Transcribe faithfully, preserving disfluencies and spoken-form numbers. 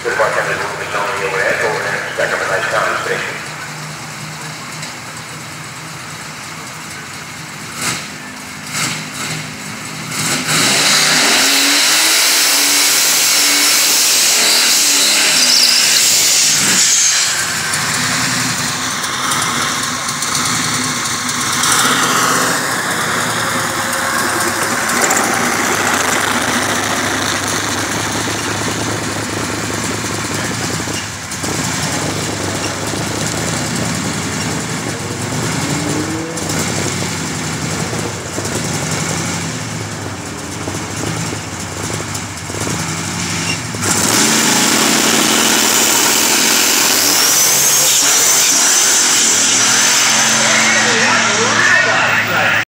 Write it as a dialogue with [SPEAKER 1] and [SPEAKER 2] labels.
[SPEAKER 1] Good bartender, we'll be on the way. Go over there and stack up a nice time.